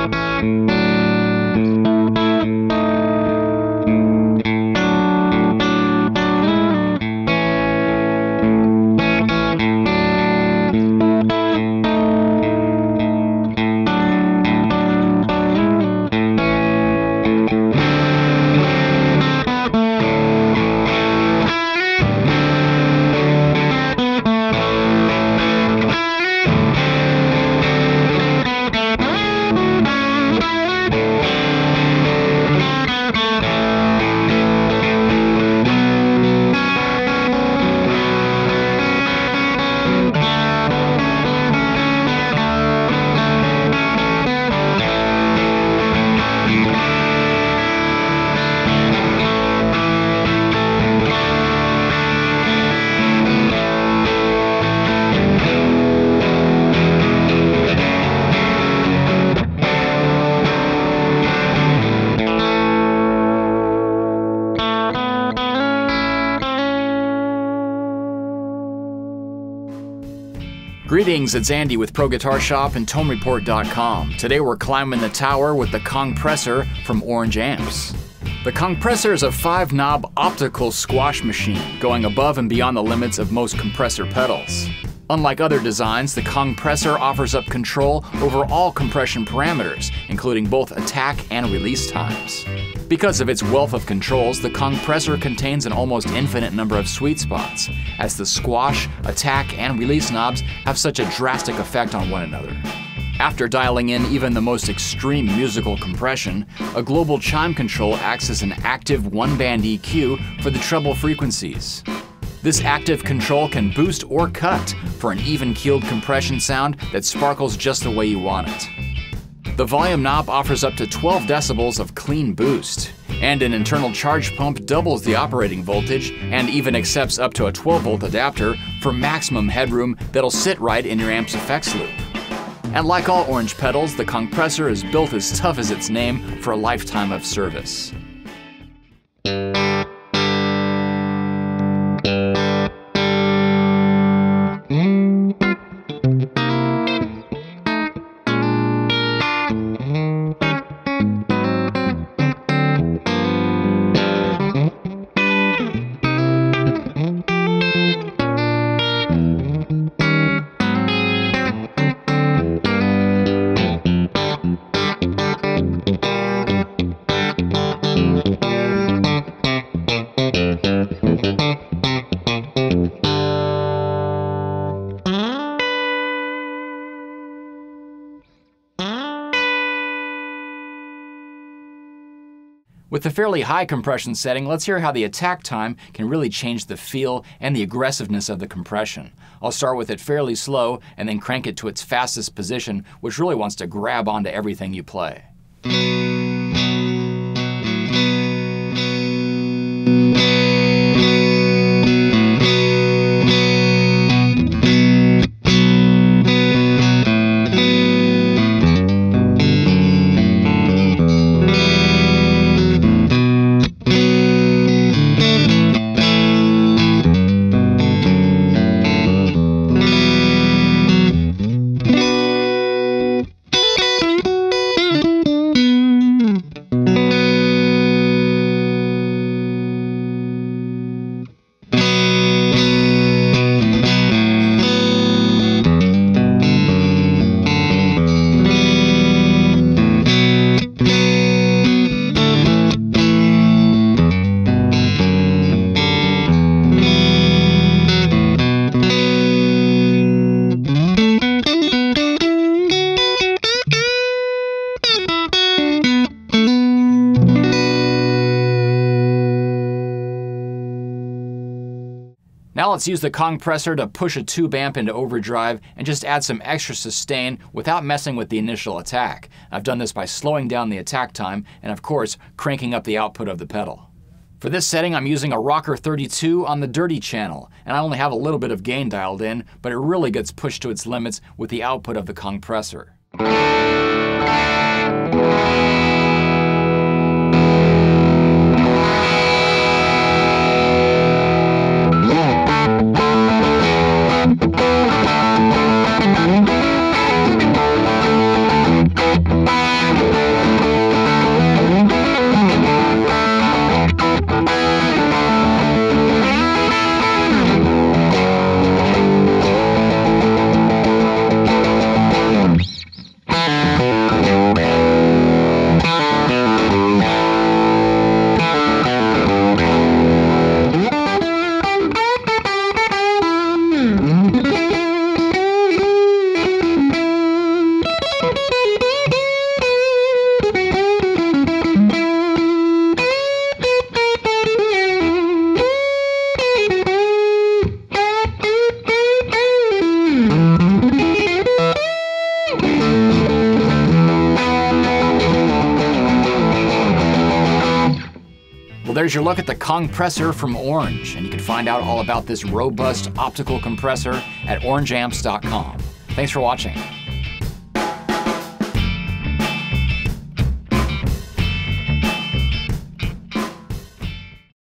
Greetings, it's Andy with Pro Guitar Shop and ToneReport.com. Today we're climbing the tower with the Kongpressor from Orange Amps. The Kongpressor is a 5-knob optical squash machine, going above and beyond the limits of most compressor pedals. Unlike other designs, the Kongpressor offers up control over all compression parameters, including both attack and release times. Because of its wealth of controls, the Kongpressor contains an almost infinite number of sweet spots, as the squash, attack, and release knobs have such a drastic effect on one another. After dialing in even the most extreme musical compression, a global chime control acts as an active one-band EQ for the treble frequencies. This active control can boost or cut for an even-keeled compression sound that sparkles just the way you want it. The volume knob offers up to 12 decibels of clean boost, and an internal charge pump doubles the operating voltage and even accepts up to a 12-volt adapter for maximum headroom that'll sit right in your amp's effects loop. And like all Orange pedals, the Kongpressor is built as tough as its name for a lifetime of service. With the fairly high compression setting, let's hear how the attack time can really change the feel and the aggressiveness of the compression. I'll start with it fairly slow and then crank it to its fastest position, which really wants to grab onto everything you play. Now let's use the Kongpressor to push a tube amp into overdrive and just add some extra sustain without messing with the initial attack. I've done this by slowing down the attack time and, of course, cranking up the output of the pedal. For this setting, I'm using a Rocker 32 on the dirty channel, and I only have a little bit of gain dialed in, but it really gets pushed to its limits with the output of the Kongpressor. there's your look at the Kongpressor from Orange, and you can find out all about this robust optical compressor at orangeamps.com. Thanks for watching.